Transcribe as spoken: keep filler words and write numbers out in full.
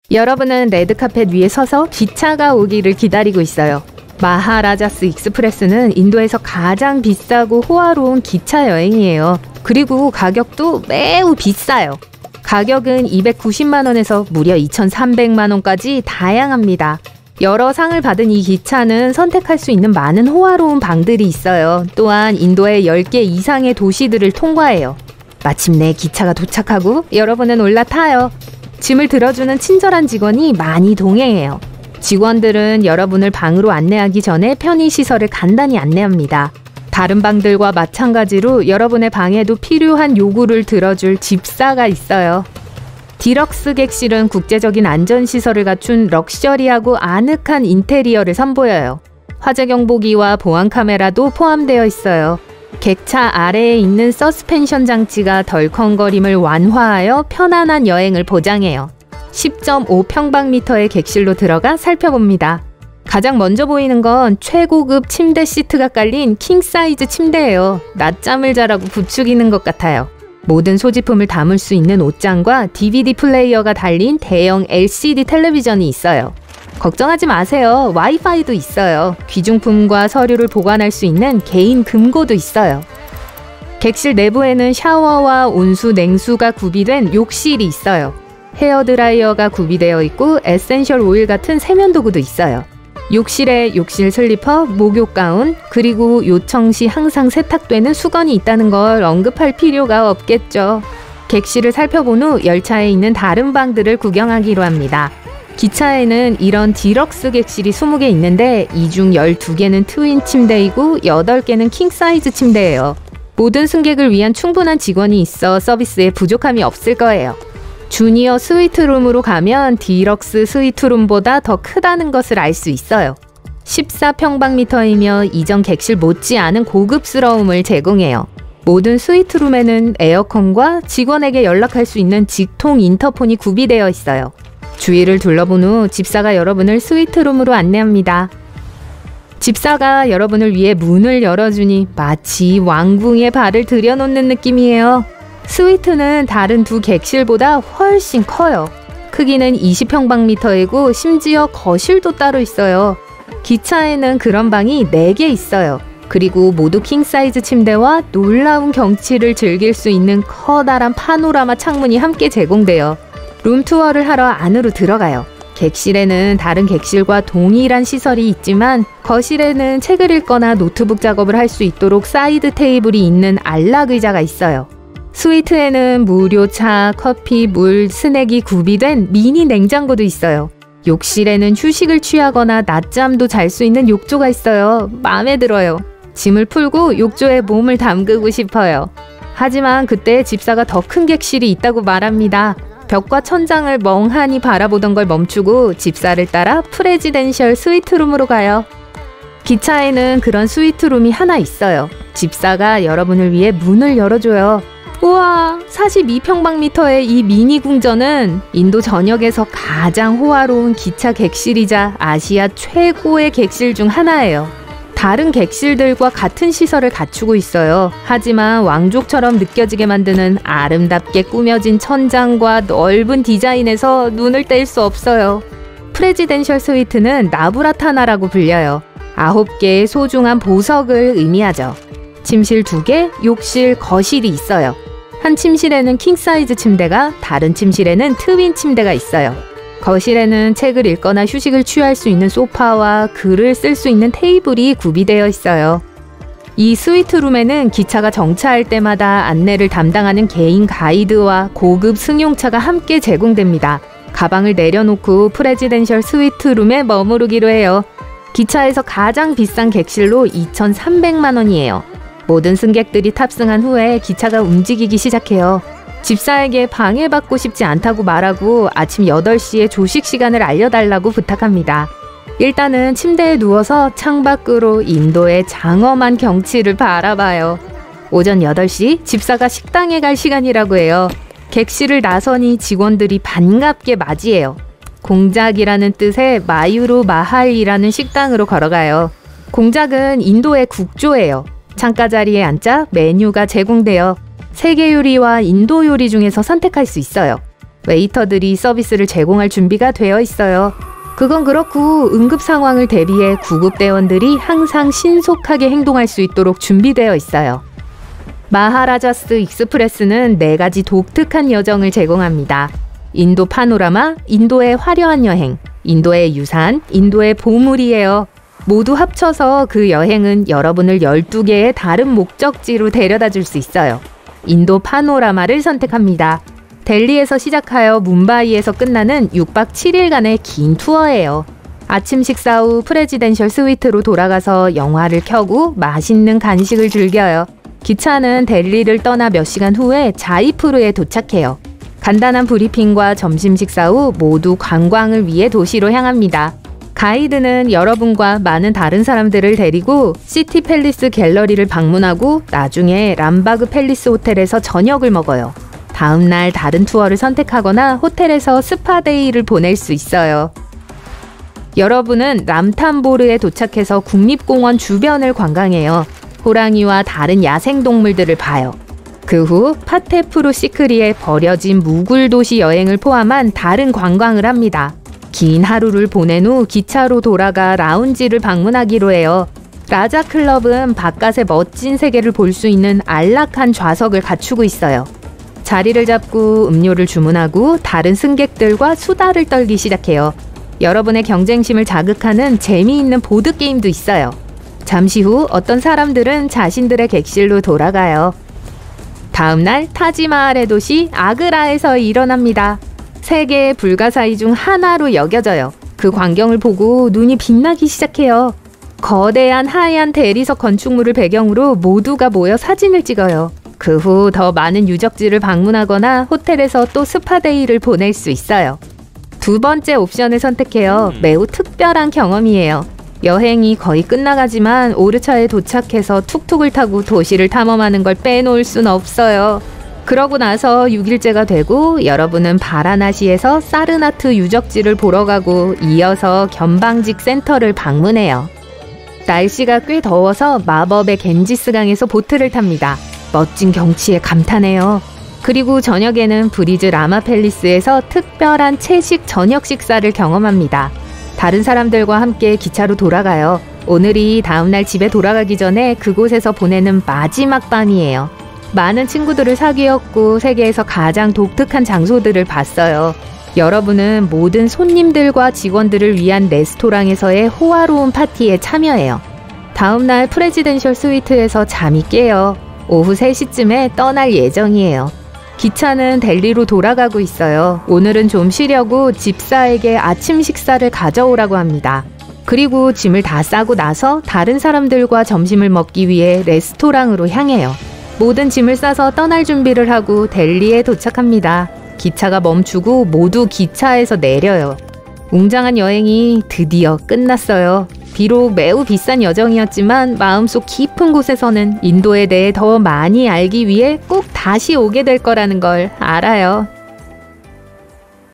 여러분은 레드카펫 위에 서서 기차가 오기를 기다리고 있어요. 마하라자스 익스프레스는 인도에서 가장 비싸고 호화로운 기차 여행이에요. 그리고 가격도 매우 비싸요. 가격은 이백구십만 원에서 무려 이천삼백만 원까지 다양합니다. 여러 상을 받은 이 기차는 선택할 수 있는 많은 호화로운 방들이 있어요. 또한 인도의 열 개 이상의 도시들을 통과해요. 마침내 기차가 도착하고 여러분은 올라타요. 짐을 들어주는 친절한 직원이 많이 동행해요. 직원들은 여러분을 방으로 안내하기 전에 편의시설을 간단히 안내합니다. 다른 방들과 마찬가지로 여러분의 방에도 필요한 요구를 들어줄 집사가 있어요. 디럭스 객실은 국제적인 안전시설을 갖춘 럭셔리하고 아늑한 인테리어를 선보여요. 화재 경보기와 보안 카메라도 포함되어 있어요. 객차 아래에 있는 서스펜션 장치가 덜컹거림을 완화하여 편안한 여행을 보장해요. 십 점 오 평방미터의 객실로 들어가 살펴봅니다. 가장 먼저 보이는 건 최고급 침대 시트가 깔린 킹사이즈 침대예요. 낮잠을 자라고 부추기는 것 같아요. 모든 소지품을 담을 수 있는 옷장과 디비디 플레이어가 달린 대형 엘시디 텔레비전이 있어요. 걱정하지 마세요. 와이파이도 있어요. 귀중품과 서류를 보관할 수 있는 개인 금고도 있어요. 객실 내부에는 샤워와 온수, 냉수가 구비된 욕실이 있어요. 헤어드라이어가 구비되어 있고 에센셜 오일 같은 세면도구도 있어요. 욕실에 욕실 슬리퍼, 목욕 가운, 그리고 요청 시 항상 세탁되는 수건이 있다는 걸 언급할 필요가 없겠죠. 객실을 살펴본 후 열차에 있는 다른 방들을 구경하기로 합니다. 기차에는 이런 디럭스 객실이 스무 개 있는데 이 중 열두 개는 트윈 침대이고 여덟 개는 킹사이즈 침대예요. 모든 승객을 위한 충분한 직원이 있어 서비스에 부족함이 없을 거예요. 주니어 스위트룸으로 가면 디럭스 스위트룸보다 더 크다는 것을 알 수 있어요. 십사 평방미터이며 이전 객실 못지않은 고급스러움을 제공해요. 모든 스위트룸에는 에어컨과 직원에게 연락할 수 있는 직통 인터폰이 구비되어 있어요. 주위를 둘러본 후 집사가 여러분을 스위트룸으로 안내합니다. 집사가 여러분을 위해 문을 열어주니 마치 왕궁에 발을 들여놓는 느낌이에요. 스위트는 다른 두 객실보다 훨씬 커요. 크기는 이십 평방미터이고 심지어 거실도 따로 있어요. 기차에는 그런 방이 네 개 있어요. 그리고 모두 킹사이즈 침대와 놀라운 경치를 즐길 수 있는 커다란 파노라마 창문이 함께 제공돼요. 룸투어를 하러 안으로 들어가요. 객실에는 다른 객실과 동일한 시설이 있지만 거실에는 책을 읽거나 노트북 작업을 할 수 있도록 사이드 테이블이 있는 안락 의자가 있어요. 스위트에는 무료 차, 커피, 물, 스낵이 구비된 미니 냉장고도 있어요. 욕실에는 휴식을 취하거나 낮잠도 잘 수 있는 욕조가 있어요. 마음에 들어요. 짐을 풀고 욕조에 몸을 담그고 싶어요. 하지만 그때 집사가 더 큰 객실이 있다고 말합니다. 벽과 천장을 멍하니 바라보던 걸 멈추고 집사를 따라 프레지덴셜 스위트룸으로 가요. 기차에는 그런 스위트룸이 하나 있어요. 집사가 여러분을 위해 문을 열어줘요. 우와, 사십이 평방미터의 이 미니 궁전은 인도 전역에서 가장 호화로운 기차 객실이자 아시아 최고의 객실 중 하나예요. 다른 객실들과 같은 시설을 갖추고 있어요. 하지만 왕족처럼 느껴지게 만드는 아름답게 꾸며진 천장과 넓은 디자인에서 눈을 뗄 수 없어요. 프레지덴셜 스위트는 나브라타나라고 불려요. 아홉 개의 소중한 보석을 의미하죠. 침실 두 개, 욕실, 거실이 있어요. 한 침실에는 킹사이즈 침대가, 다른 침실에는 트윈 침대가 있어요. 거실에는 책을 읽거나 휴식을 취할 수 있는 소파와 글을 쓸 수 있는 테이블이 구비되어 있어요. 이 스위트룸에는 기차가 정차할 때마다 안내를 담당하는 개인 가이드와 고급 승용차가 함께 제공됩니다. 가방을 내려놓고 프레지덴셜 스위트룸에 머무르기로 해요. 기차에서 가장 비싼 객실로 이천삼백만 원이에요. 모든 승객들이 탑승한 후에 기차가 움직이기 시작해요. 집사에게 방해받고 싶지 않다고 말하고 아침 여덟 시에 조식 시간을 알려달라고 부탁합니다. 일단은 침대에 누워서 창밖으로 인도의 장엄한 경치를 바라봐요. 오전 여덟 시 집사가 식당에 갈 시간이라고 해요. 객실을 나서니 직원들이 반갑게 맞이해요. 공작이라는 뜻의 마유루 마할이라는 식당으로 걸어가요. 공작은 인도의 국조예요. 창가 자리에 앉자 메뉴가 제공되어 세계 요리와 인도 요리 중에서 선택할 수 있어요. 웨이터들이 서비스를 제공할 준비가 되어 있어요. 그건 그렇고 응급 상황을 대비해 구급대원들이 항상 신속하게 행동할 수 있도록 준비되어 있어요. 마하라자스 익스프레스는 네 가지 독특한 여정을 제공합니다. 인도 파노라마, 인도의 화려한 여행, 인도의 유산, 인도의 보물이에요. 모두 합쳐서 그 여행은 여러분을 열두 개의 다른 목적지로 데려다 줄 수 있어요. 인도 파노라마를 선택합니다. 델리에서 시작하여 뭄바이에서 끝나는 육 박 칠 일간의 긴 투어예요. 아침 식사 후 프레지덴셜 스위트로 돌아가서 영화를 켜고 맛있는 간식을 즐겨요. 기차는 델리를 떠나 몇 시간 후에 자이푸르에 도착해요. 간단한 브리핑과 점심 식사 후 모두 관광을 위해 도시로 향합니다. 가이드는 여러분과 많은 다른 사람들을 데리고 시티 팰리스 갤러리를 방문하고 나중에 람바그 팰리스 호텔에서 저녁을 먹어요. 다음 날 다른 투어를 선택하거나 호텔에서 스파데이를 보낼 수 있어요. 여러분은 람탄보르에 도착해서 국립공원 주변을 관광해요. 호랑이와 다른 야생동물들을 봐요. 그 후 파테푸루 시크리의 버려진 무굴 도시 여행을 포함한 다른 관광을 합니다. 긴 하루를 보낸 후 기차로 돌아가 라운지를 방문하기로 해요. 라자 클럽은 바깥의 멋진 세계를 볼 수 있는 안락한 좌석을 갖추고 있어요. 자리를 잡고 음료를 주문하고 다른 승객들과 수다를 떨기 시작해요. 여러분의 경쟁심을 자극하는 재미있는 보드게임도 있어요. 잠시 후 어떤 사람들은 자신들의 객실로 돌아가요. 다음 날 타지마할의 도시 아그라에서 일어납니다. 세계의 불가사의 중 하나로 여겨져요. 그 광경을 보고 눈이 빛나기 시작해요. 거대한 하얀 대리석 건축물을 배경으로 모두가 모여 사진을 찍어요. 그 후 더 많은 유적지를 방문하거나 호텔에서 또 스파데이를 보낼 수 있어요. 두 번째 옵션을 선택해요. 매우 특별한 경험이에요. 여행이 거의 끝나가지만 오르차에 도착해서 툭툭을 타고 도시를 탐험하는 걸 빼놓을 순 없어요. 그러고 나서 육 일째가 되고 여러분은 바라나시에서 사르나트 유적지를 보러 가고 이어서 견방직 센터를 방문해요. 날씨가 꽤 더워서 마법의 겐지스강에서 보트를 탑니다. 멋진 경치에 감탄해요. 그리고 저녁에는 브리즈 라마 팰리스에서 특별한 채식 저녁 식사를 경험합니다. 다른 사람들과 함께 기차로 돌아가요. 오늘이 다음날 집에 돌아가기 전에 그곳에서 보내는 마지막 밤이에요. 많은 친구들을 사귀었고 세계에서 가장 독특한 장소들을 봤어요. 여러분은 모든 손님들과 직원들을 위한 레스토랑에서의 호화로운 파티에 참여해요. 다음날 프레지덴셜 스위트에서 잠이 깨요. 오후 세 시쯤에 떠날 예정이에요. 기차는 델리로 돌아가고 있어요. 오늘은 좀 쉬려고 집사에게 아침 식사를 가져오라고 합니다. 그리고 짐을 다 싸고 나서 다른 사람들과 점심을 먹기 위해 레스토랑으로 향해요. 모든 짐을 싸서 떠날 준비를 하고 델리에 도착합니다. 기차가 멈추고 모두 기차에서 내려요. 웅장한 여행이 드디어 끝났어요. 비록 매우 비싼 여정이었지만 마음속 깊은 곳에서는 인도에 대해 더 많이 알기 위해 꼭 다시 오게 될 거라는 걸 알아요.